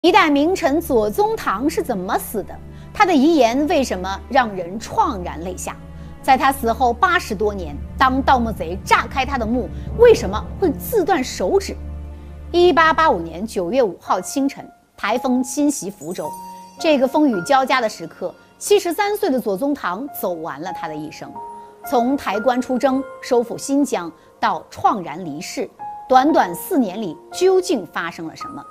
一代名臣左宗棠是怎么死的？他的遗言为什么让人怆然泪下？在他死后80多年，当盗墓贼炸开他的墓，为什么会自断手指？1885年9月5号清晨，台风侵袭福州，这个风雨交加的时刻，73岁的左宗棠走完了他的一生。从抬棺出征，收复新疆，到怆然离世，短短4年里，究竟发生了什么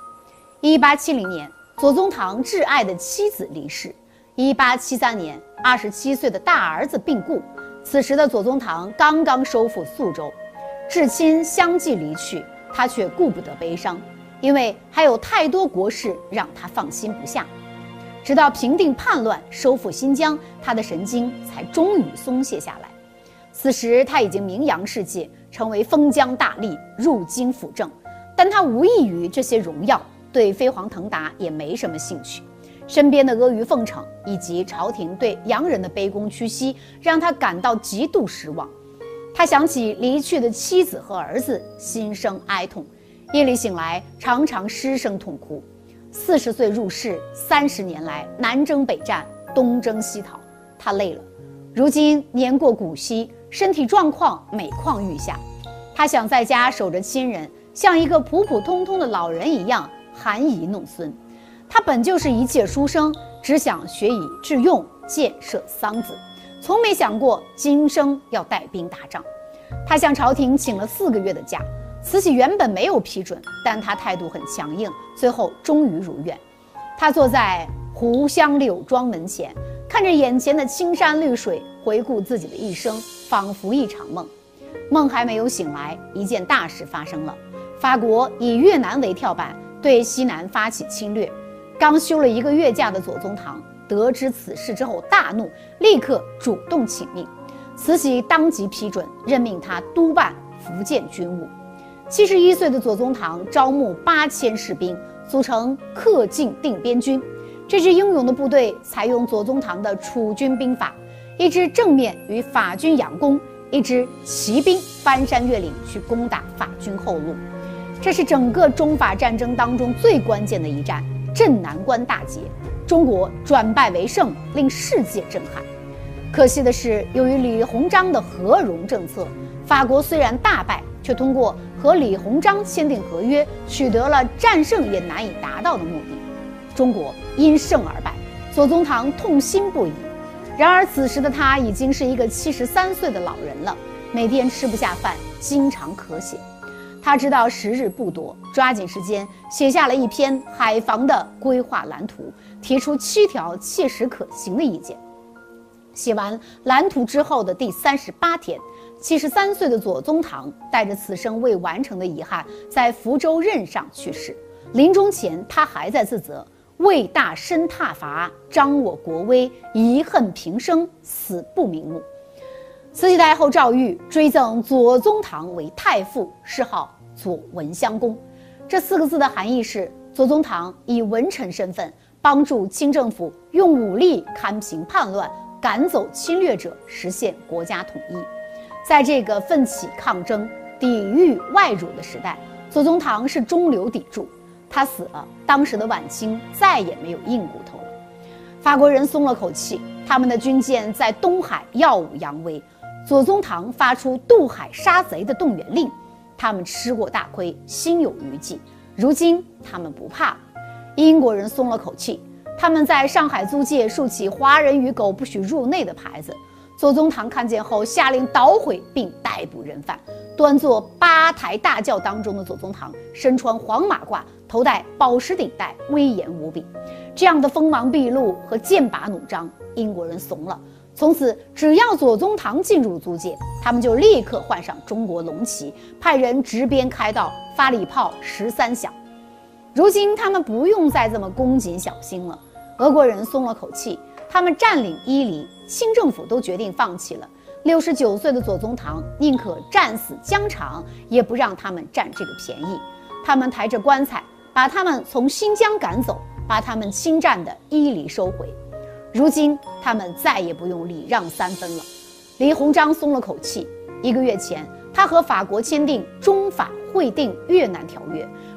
？1870年，左宗棠挚爱的妻子离世。1873年，27岁的大儿子病故。此时的左宗棠刚刚收复肃州，至亲相继离去，他却顾不得悲伤，因为还有太多国事让他放心不下。直到平定叛乱，收复新疆，他的神经才终于松懈下来。此时他已经名扬世界，成为封疆大吏，入京辅政，但他无异于这些荣耀，对飞黄腾达也没什么兴趣。身边的阿谀奉承以及朝廷对洋人的卑躬屈膝，让他感到极度失望。他想起离去的妻子和儿子，心生哀痛，夜里醒来常常失声痛哭。40岁入仕，30年来南征北战，东征西讨，他累了。如今年过古稀，身体状况每况愈下，他想在家守着亲人，像一个普普通通的老人一样含饴弄孙。他本就是一介书生，只想学以致用，建设桑梓，从没想过今生要带兵打仗。他向朝廷请了4个月的假，慈禧原本没有批准，但他态度很强硬，最后终于如愿。他坐在湖香柳庄门前，看着眼前的青山绿水，回顾自己的一生，仿佛一场梦。梦还没有醒来，一件大事发生了。法国以越南为跳板，对西南发起侵略。刚休了1个月假的左宗棠得知此事之后大怒，立刻主动请命。慈禧当即批准，任命他督办福建军务。71岁的左宗棠招募8000士兵，组成恪靖定边军。这支英勇的部队采用左宗棠的储军兵法，一支正面与法军佯攻，一支骑兵翻山越岭去攻打法军后路。这是整个中法战争当中最关键的一战，镇南关大捷，中国转败为胜，令世界震撼。可惜的是，由于李鸿章的和融政策，法国虽然大败，却通过和李鸿章签订合约，取得了战胜也难以达到的目的。中国因胜而败，左宗棠痛心不已。然而此时的他已经是一个73岁的老人了，每天吃不下饭，经常咳血。他知道时日不多，抓紧时间写下了一篇海防的规划蓝图，提出7条切实可行的意见。写完蓝图之后的第38天，73岁的左宗棠带着此生未完成的遗憾，在福州任上去世。临终前，他还在自责：为大身挞伐，彰我国威，遗恨平生，死不瞑目。慈禧太后诏谕追赠左宗棠为太傅，谥号左文襄公。这4个字的含义是，左宗棠以文臣身份帮助清政府用武力勘平叛乱，赶走侵略者，实现国家统一。在这个奋起抗争、抵御外辱的时代，左宗棠是中流砥柱。他死了，当时的晚清再也没有硬骨头了。法国人松了口气，他们的军舰在东海耀武扬威。左宗棠发出渡海杀贼的动员令，他们吃过大亏，心有余悸。如今他们不怕了。英国人松了口气，他们在上海租界竖起华人与狗不许入内的牌子。左宗棠看见后，下令捣毁并逮捕人犯。端坐8抬大轿当中的左宗棠，身穿黄马褂，头戴宝石顶戴，威严无比。这样的锋芒毕露和剑拔弩张，英国人怂了。从此，只要左宗棠进入租界，他们就立刻换上中国龙旗，派人执鞭开道，发礼炮13响。如今他们不用再这么恭谨小心了。俄国人松了口气，他们占领伊犁，清政府都决定放弃了。69岁的左宗棠宁可战死疆场，也不让他们占这个便宜。他们抬着棺材，把他们从新疆赶走，把他们侵占的伊犁收回。如今他们再也不用礼让3分了。李鸿章松了口气，1个月前，他和法国签订中法会定越南条约，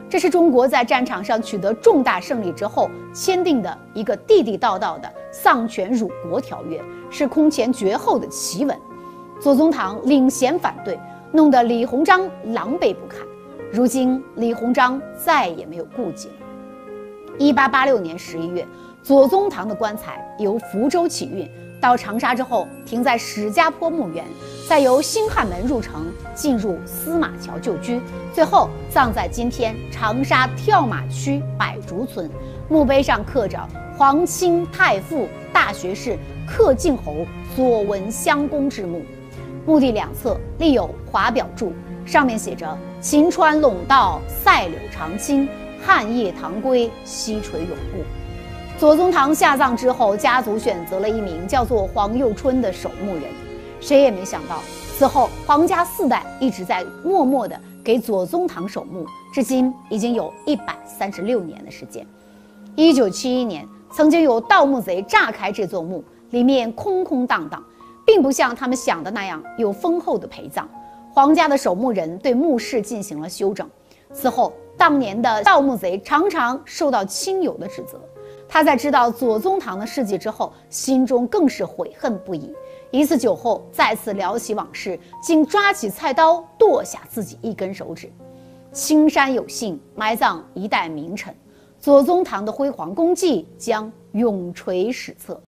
这是中国在战场上取得重大胜利之后签订的一个地地道道的丧权辱国条约，是空前绝后的奇闻。左宗棠领衔反对，弄得李鸿章狼狈不堪。如今李鸿章再也没有顾忌了。1886年11月，左宗棠的棺材由福州起运到长沙之后，停在史家坡墓园，再由新汉门入城，进入司马桥旧居，最后葬在今天长沙跳马区百竹村。墓碑上刻着皇亲太傅大学士克敬侯左文襄公之墓，墓地两侧立有华表柱，上面写着“秦川陇道，塞柳长青，汉业唐归，西垂永固”。左宗棠下葬之后，家族选择了一名叫做黄幼春的守墓人。谁也没想到，此后黄家4代一直在默默地给左宗棠守墓，至今已经有136年的时间。1971年，曾经有盗墓贼炸开这座墓，里面空空荡荡，并不像他们想的那样有丰厚的陪葬。黄家的守墓人对墓室进行了修整。此后，当年的盗墓贼常常受到亲友的指责。他在知道左宗棠的事迹之后，心中更是悔恨不已。一次酒后，再次聊起往事，竟抓起菜刀剁下自己一根手指。青山有幸埋葬一代名臣，左宗棠的辉煌功绩将永垂史册。